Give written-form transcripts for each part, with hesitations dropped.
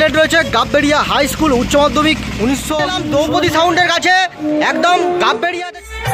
Plate রয়েছে Gabberia high school উচ্চ মাধ্যমিক 1900। দ্রৌপদী সাউন্ডের কাছে একদম গাববেড়িয়া।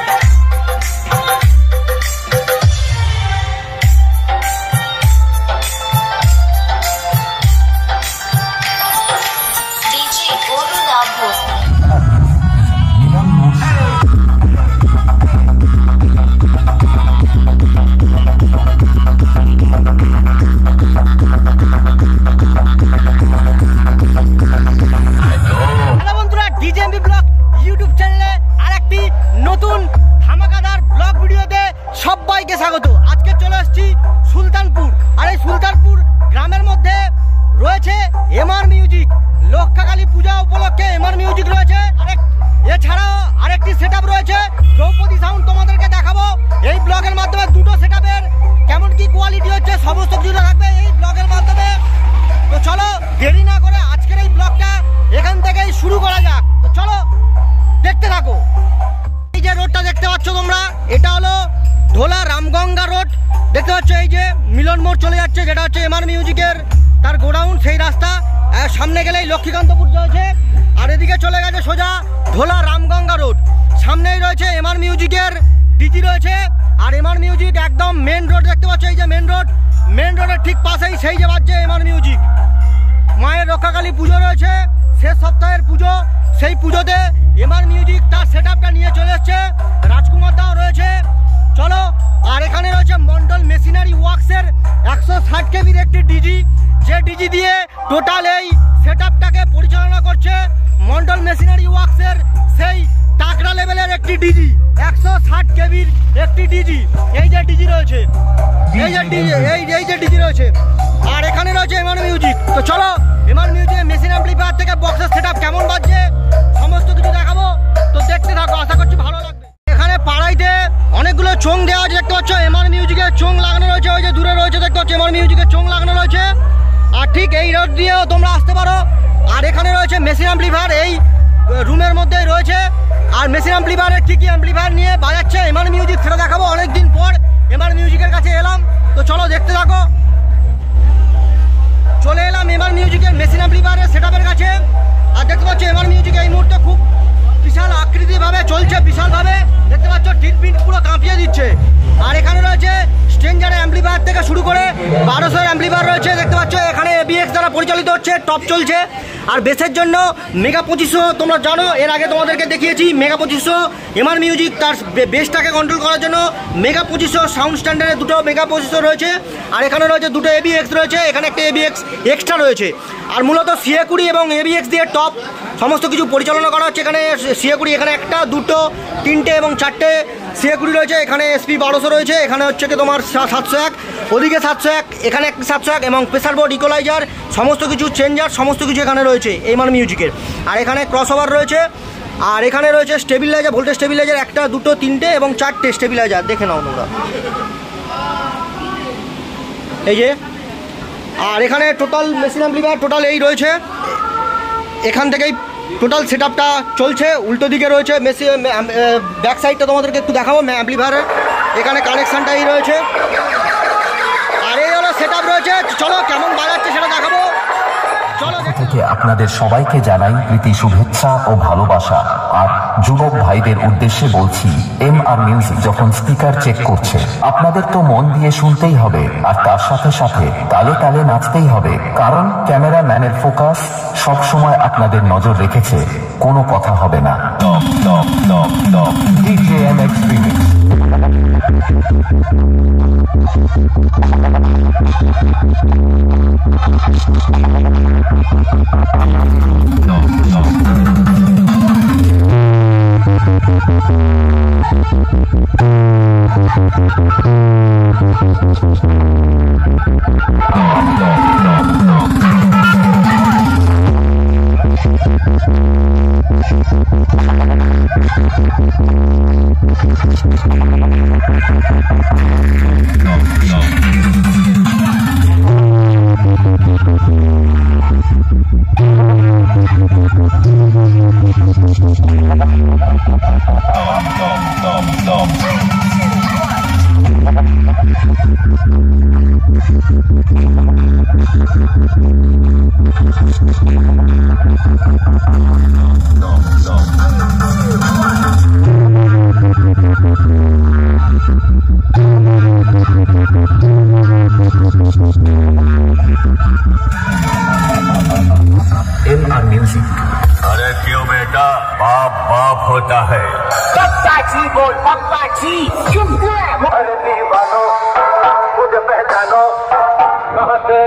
নতুন ধামাকাদার ব্লগ ভিডিওতে সবাইকে স্বাগত। আজকে চলে আসছি সুলতানপুর, আর এই সুলতানপুর গ্রামের মধ্যে রয়েছে এমআর মিউজিক। লক্ষাকালী পূজা উপলক্ষে এমআর মিউজিক রয়েছে, এছাড়াও আরেকটি সেটআপ রয়েছে দ্রৌপদী সাউন্ড। তোমাদেরকে দেখাবো এই ব্লগের মাধ্যমে দুটো সেটআপের কেমন কি কোয়ালিটি হচ্ছে, সমস্ত কিছু থাকবে এই ব্লগের মাধ্যমে। তো চলো দেরি না করে আজকের এই ব্লগটা এখান থেকেই শুরু করা যাক। তো চলো দেখতে থাকো। এই যে রোডটা দেখতে পাচ্ছ তোমরা, এটা হলো ঢোলা রামগঙ্গা রোড। দেখতে পাচ্ছ এই যে মিলন মোড় চলে যাচ্ছে, যেটা হচ্ছে এমআর মিউজিকের তার গোডাউন, সেই রাস্তা। সামনে গেলেই লক্ষ্মীকান্তপুর রয়েছে, আর এদিকে চলে গেছে সোজা ঢোলা রামগঙ্গা রোড। সামনেই রয়েছে এমআর মিউজিকের ডিজি রয়েছে, আর এমআর মিউজিক একদম মেন রোড দেখতে পাচ্ছ। এই যে মেন রোডের ঠিক পাশেই সেই যে বাজছে এমআর মিউজিক। মায়ের রক্ষাকালী পুজো রয়েছে, শেষ সপ্তাহের পুজো, সেই পুজোতে এমআর মিউজিক তার সেটআপটা নিয়ে চলে এসছে। রাজকুমার দাও রয়েছে, চলো। আর এখানে রয়েছে মন্ডল মেশিনারি ওয়ার্কসের 160 কেবির একটি ডিজি, যে ডিজি দিয়ে টোটাল এই সেটআপটাকে পরিচালনা করছে মন্ডল মেশিনারি ওয়ার্কসের সেই টাকরা লেভেলের একটি ডিজি, 160 কেবির একটি ডিজি। এই যে ডিজি রয়েছে, এই যে ডিজি রয়েছে, আর এখানে রয়েছে এমআর মিউজিক। তো চলো এমআর মিউজিক মেশিন অ্যাম্পলিফায়ার থেকে বক্সের সেটআপ কেমন বাজছে সমস্ত কিছু দেখাবো। তো দেখতে থাকো, আশা করছি ভালো লাগবে। এখানে পাড়াইতে অনেকগুলো চোং দেওয়া আছে, দেখতে পাচ্ছ এমআর মিউজিকের চোং লাগানো রয়েছে। ওই যে দূরে রয়েছে দেখতে পাচ্ছ এমআর মিউজিকের চোং লাগানো রয়েছে, আর ঠিক এই রোড দিয়েও তোমরা আসতে পারো। আর এখানে রয়েছে মেশিন অ্যাম্পলিফায়ার, এই রুমের মধ্যেই রয়েছে। আর মেশিন অ্যাম্পলিফায়ারের কী কী অ্যাম্পলিফায়ার নিয়ে বাজাচ্ছে এমআর মিউজিক সেটা দেখাবো। অনেকদিন পর এমআর মিউজিকের কাছে এলাম, তো চলো দেখতে থাকো। চলে এলাম এমআর মিউজিকের মেশিন অ্যাম্পলিফায়ারের সেটআপের কাছে, আর দেখতে পাচ্ছ এমআর মিউজিক এই মুহূর্তে খুব বিশাল আকৃতিভাবে চলছে, বিশালভাবে দেখতে পাচ্ছ, টিট পুরো কাঁপিয়ে দিচ্ছে। আর এখানে রয়েছে স্ট্রেঞ্জারের অ্যাম্পলিফায়ার থেকে শুরু করে 1200 অ্যাম্পলিফায়ার রয়েছে, দেখতে পাচ্ছ। এখানে এবিএক্স দ্বারা পরিচালিত হচ্ছে, টপ চলছে। আর বেসের জন্য মেগা 2500, তোমরা জানো এর আগে তোমাদেরকে দেখিয়েছি মেগা 2500। এমআর মিউজিক তার বেসটাকে কন্ট্রোল করার জন্য মেগা 2500 সাউন্ড স্ট্যান্ডার্ডের দুটো মেগা 2500 রয়েছে। আর এখানে রয়েছে দুটো এবিএক্স রয়েছে, এখানে একটা এবিএক্স এক্সট্রা রয়েছে। আর মূলত CA20 এবং এবিএক্স দিয়ে টপ সমস্ত কিছু পরিচালনা করা হচ্ছে। এখানে CA20, এখানে একটা, দুটো, তিনটে এবং চারটে CA20 রয়েছে। এখানে SP 1200 রয়েছে, এখানে হচ্ছে কি তোমার 701, ওদিকে 701, এখানে একটি 701 এবং প্রেসার বোর্ড, ইকোলাইজার, সমস্ত কিছু চেঞ্জার, সমস্ত কিছু এখানে রয়েছে এমআর মিউজিকের। আর এখানে ক্রস ওভার রয়েছে, আর এখানে রয়েছে স্টেবিলাইজার, ভোল্টেজ স্টেবিলাইজার একটা, দুটো, তিনটে এবং চারটে স্টেবিলাইজার, দেখে নাও তোমরা এই যে। আর এখানে টোটাল মেশিন অ্যাম্পলিফায়ার টোটাল এই রয়েছে, এখান থেকেই টোটাল সেটআপটা চলছে। উল্টো দিকে রয়েছে মেশিন, ব্যাক সাইডটা তোমাদেরকে একটু দেখাবো অ্যাম্পলিফায়ারের। এখানে কানেকশানটা এই রয়েছে, আর এই হলো সেটআপ রয়েছে। চলো কেমন বাজাচ্ছে সেটা দেখাবো, চলো। থেকে আপনাদের সবাইকে জানাই প্রীতি, শুভেচ্ছা ও ভালোবাসা। আর যুবক ভাইদের উদ্দেশ্যে বলছি, এমআর মিউজিক যখন স্পিকার চেক করছে, আপনাদের তো মন দিয়ে শুনতেই হবে, আর তার সাথে সাথে তালে তালে নাচতেই হবে, কারণ ক্যামেরাম্যানের ফোকাস সব সময় আপনাদের নজর রেখেছে, কোনো কথা হবে না। DJMX Remix। MR Music। अरे क्यों बेटा, बाप बाप होता है। पप्पा जी बोल, पप्पा जी चुप कर। अरे दीवानो मुझे पहचानो, कहाँ से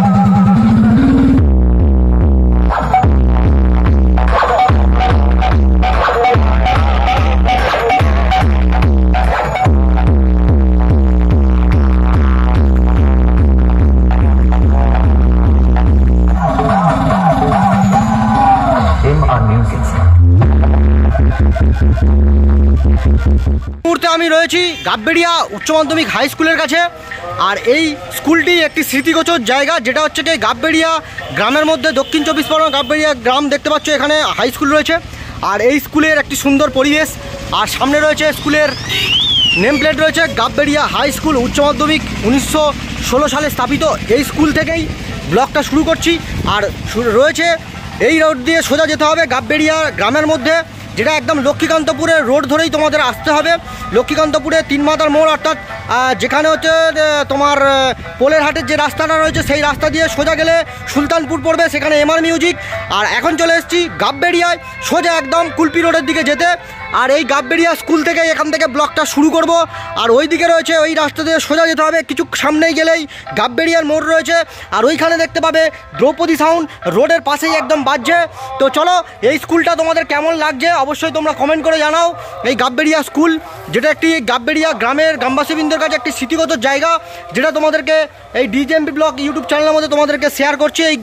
মুহূর্তে আমি রয়েছি গাববেড়িয়া উচ্চ মাধ্যমিক হাই স্কুলের কাছে। আর এই স্কুলটি একটি স্মৃতিগোচর জায়গা, যেটা হচ্ছে কি গাববেড়িয়া গ্রামের মধ্যে, দক্ষিণ চব্বিশ পরগনা গাববেড়িয়া গ্রাম দেখতে পাচ্ছ, এখানে হাই স্কুল রয়েছে। আর এই স্কুলের একটি সুন্দর পরিবেশ, আর সামনে রয়েছে স্কুলের নেম প্লেট রয়েছে গাববেড়িয়া হাই স্কুল উচ্চ মাধ্যমিক, 1916 সালে স্থাপিত। এই স্কুল থেকেই ব্লগটা শুরু করছি। আর রয়েছে এই রোড দিয়ে সোজা যেতে হবে গাববেড়িয়া গ্রামের মধ্যে, যেটা একদম লক্ষ্মীকান্তপুরের রোড ধরেই তোমাদের আসতে হবে। লক্ষ্মীকান্তপুরে 3 মাথার মোড়, অর্থাৎ যেখানে হচ্ছে তোমার পোলের হাটের যে রাস্তাটা রয়েছে সেই রাস্তা দিয়ে সোজা গেলে সুলতানপুর পড়বে, সেখানে MR মিউজিক। আর এখন চলে এসেছি গাববেড়িয়ায়, সোজা একদম কুলপি রোডের দিকে যেতে। আর এই গাববেড়িয়া স্কুল থেকে এখান থেকে ব্লগটা শুরু করব। আর ওই দিকে রয়েছে ওই রাস্তা দিয়ে সোজা যেতে হবে, কিছু সামনেই গেলেই গাববেড়িয়ার মোড় রয়েছে। আর ওইখানে দেখতে পাবে দ্রৌপদী সাউন্ড, রোডের পাশেই একদম বাজছে। তো চলো, এই স্কুলটা তোমাদের কেমন লাগছে অবশ্যই তোমরা কমেন্ট করে জানাও। এই গাববেড়িয়া স্কুল, যেটা একটি গাববেড়িয়া গ্রামের গ্রামবাসীবৃন্দের কাছে একটি স্মৃতিগত জায়গা, যেটা তোমাদেরকে এই DJMP ব্লগ ইউটিউব চ্যানেলের মধ্যে তোমাদেরকে শেয়ার করছি। এই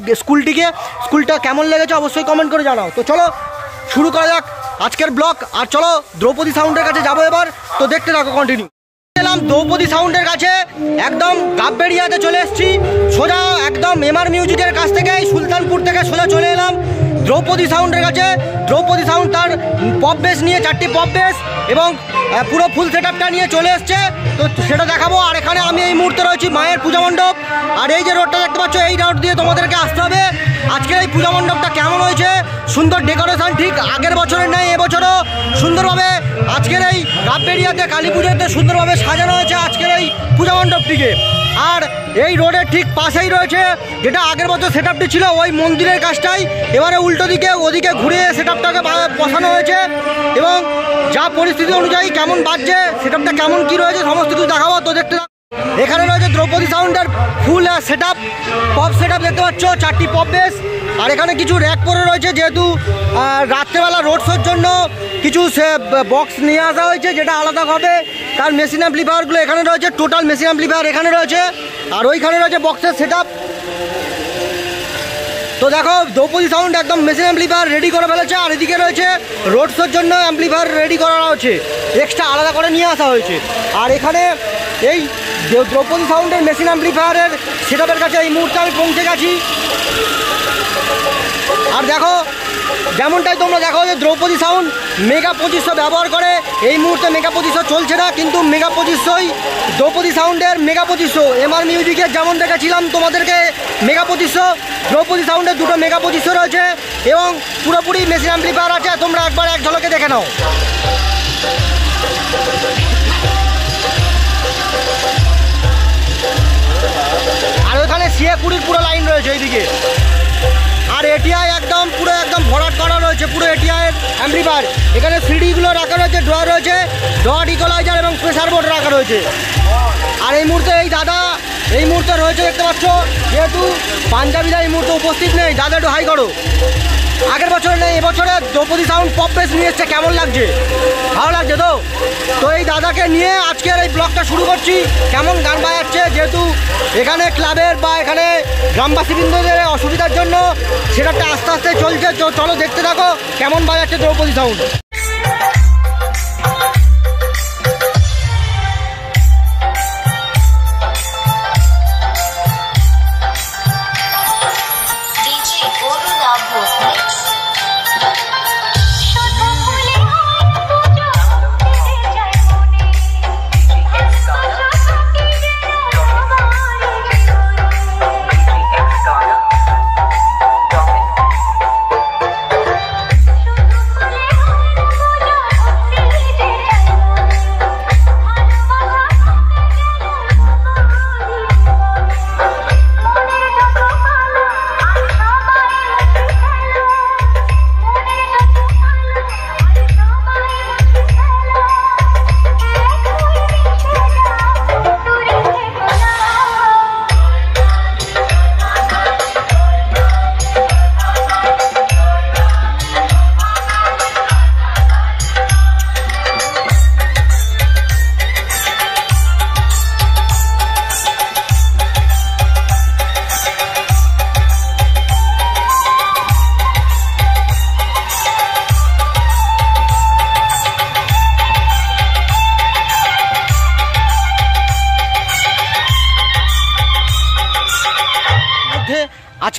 স্কুলটা কেমন লেগেছে অবশ্যই কমেন্ট করে জানাও। তো চলো শুরু করা যাক আজকের ব্লগ। আর চলো দ্রৌপদী সাউন্ডের কাছে যাবো এবার, তো দেখতে থাকো কন্টিনিউ। এলাম দ্রৌপদী সাউন্ডের কাছে, একদম গাববেড়িয়াতে চলে এসেছি, সোজা একদম MR মিউজিকের কাছ থেকে সুলতানপুর থেকে সোজা চলে এলাম দ্রৌপদী সাউন্ডের কাছে। দ্রৌপদী সাউন্ড তার পপ বেস নিয়ে 4টি পপ বেস এবং পুরো ফুল সেটআপটা নিয়ে চলে এসছে, তো সেটা দেখাবো। আর এখানে আমি এই মুহূর্তে রয়েছি মায়ের পূজা মণ্ডপ। আর এই যে রোডটা দেখতে পাচ্ছ, এই রোড দিয়ে তোমাদেরকে আসতে হবে। আজকের এই পূজা মণ্ডপটা কেমন হয়েছে, সুন্দর ডেকোরেশন, ঠিক আগের বছরের নেই, এবছরও সুন্দরভাবে আজকের এই গাববেড়িয়াতে কালী পুজোতে সুন্দরভাবে সাজানো হয়েছে আজকের এই পূজা মণ্ডপটিকে। আর এই রোডের ঠিক পাশেই রয়েছে, যেটা আগের বছর সেটআপটি ছিল ওই মন্দিরের কাজটাই, এবারে উল্টো দিকে ওদিকে ঘুরে সেটআপটাকে বসানো হয়েছে। এবং যা পরিস্থিতি অনুযায়ী কেমন বাজছে, সেটআপটা কেমন কি রয়েছে সমস্ত কিছু দেখাবো, তো দেখতে। এখানে রয়েছে দ্রৌপদী সাউন্ডের ফুল সেটআপ, পপ সেটআপ দেখতে পাচ্ছ, 4টি পপ বেস। আর এখানে কিছু র্যাক পরে রয়েছে, যেহেতু রাত্রেবেলা রোড শোর জন্য কিছু বক্স নিয়ে আসা হয়েছে, যেটা আলাদা হবে। তার মেশিন অ্যাম্প্লিফায়ারগুলো এখানে রয়েছে, টোটাল মেশিন অ্যাম্প্লিফায়ার এখানে রয়েছে। আর ওইখানে রয়েছে বক্সের সেটআপ। তো দেখো দ্রৌপদী সাউন্ড একদম মেশিন অ্যাম্প্লিফায়ার রেডি করে ফেলেছে। আর এদিকে রয়েছে রোড শোর জন্য অ্যাম্প্লিফায়ার রেডি করা হয়েছে, এক্সট্রা আলাদা করে নিয়ে আসা হয়েছে। আর এখানে এই দ্রৌপদী সাউন্ডের মেশিন অ্যাম্প্লিফায়ারের সেটআপের কাছে এই মুহূর্তে আমি পৌঁছে গেছি। আর দেখো, যেমনটাই তোমরা দেখো যে দ্রৌপদী সাউন্ড মেগা 2500 ব্যবহার করে। এই মুহূর্তে মেগা 2500 চলছে না, কিন্তু মেগা 2500ই দ্রৌপদী সাউন্ডের মেগা 2500। MR মিউজিকের যেমন দেখাচ্ছিলাম তোমাদেরকে মেগা 2500, দ্রৌপদী সাউন্ডের দুটো মেগা 2500 রয়েছে এবং পুরোপুরি মেশিন অ্যাম্প্লিফায়ার আছে। তোমরা একবার এক ঝলকে দেখে নাও। আর ওখানে CA-20 পুরো লাইন রয়েছে এইদিকে। আর ATI একদম পুরো একদম ভরাট করা রয়েছে, পুরো ATI এর অ্যাম্প্লিফায়ার। এখানে সিডিগুলো রাখা রয়েছে, ড্রয়ার রয়েছে, ডট ইকুয়ালাইজার এবং প্রেসার বোর্ড রাখা রয়েছে। আর এই মুহূর্তে এই দাদা এই মুহূর্তে রয়েছে দেখতে পাচ্ছ, যেহেতু পাঞ্জাবিরা এই মুহূর্তে উপস্থিত নেই, দাদা একটু হাই করো। আগের বছর নেই, এবছরে দ্রৌপদী সাউন্ড পপ বেস নিয়ে এসছে, কেমন লাগছে? ভালো লাগছে তো? তো এই দাদাকে নিয়ে আজকের এই ব্লগটা শুরু করছি। কেমন গান বাজাচ্ছে, যেহেতু এখানে ক্লাবের বা এখানে গ্রামবাসীবৃন্দদের অসুবিধার জন্য সেটা আস্তে আস্তে চলছে। চলো দেখতে থাকো কেমন বাজাচ্ছে দ্রৌপদী সাউন্ড।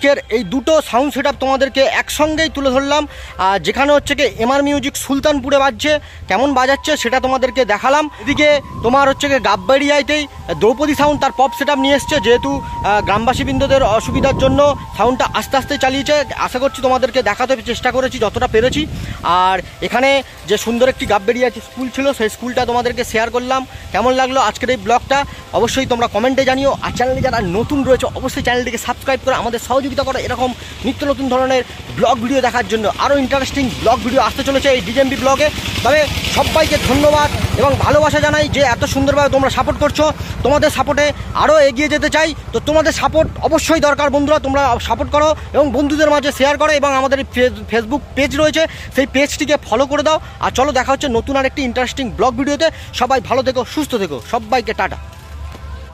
আজকের এই দুটো সাউন্ড সেট আপ তোমাদেরকে একসঙ্গেই তুলে ধরলাম, যেখানে হচ্ছে কি এমআর মিউজিক সুলতানপুরে বাজছে, কেমন বাজাচ্ছে সেটা তোমাদেরকে দেখালাম। এদিকে তোমার হচ্ছে কি গাববাড়িয়াতেই দ্রৌপদী সাউন্ড তার পপ সেট আপ নিয়ে এসছে, যেহেতু গ্রামবাসীবৃন্দদের অসুবিধার জন্য সাউন্ডটা আস্তে আস্তে চালিয়েছে। আশা করছি তোমাদেরকে দেখাতে চেষ্টা করেছি যতটা পেরেছি। আর এখানে যে সুন্দর একটি গাববাড়িয়া স্কুল ছিল, সেই স্কুলটা তোমাদেরকে শেয়ার করলাম। কেমন লাগলো আজকের এই ব্লগটা অবশ্যই তোমরা কমেন্টে জানিও। আর চ্যানেলে যারা নতুন রয়েছে অবশ্যই চ্যানেলটিকে সাবস্ক্রাইব করে আমাদের সহযোগিতা করো এরকম নিত্য নতুন ধরনের ব্লগ ভিডিও দেখার জন্য। আরও ইন্টারেস্টিং ব্লগ ভিডিও আসতে চলেছে এই ডিজেএমবি ব্লগে। তবে সবাইকে ধন্যবাদ এবং ভালোবাসা জানাই যে এত সুন্দরভাবে তোমরা সাপোর্ট করছো। তোমাদের সাপোর্টে আরও এগিয়ে যেতে চাই, তো তোমাদের সাপোর্ট অবশ্যই দরকার বন্ধুরা। তোমরা সাপোর্ট করো এবং বন্ধুদের মাঝে শেয়ার করো, এবং আমাদের ফেসবুক পেজ রয়েছে সেই পেজটিকে ফলো করে দাও। আর চলো দেখা হচ্ছে নতুন আর একটি ইন্টারেস্টিং ব্লগ ভিডিওতে। সবাই ভালো থেকো, সুস্থ থেকো, সবাইকে টাটা।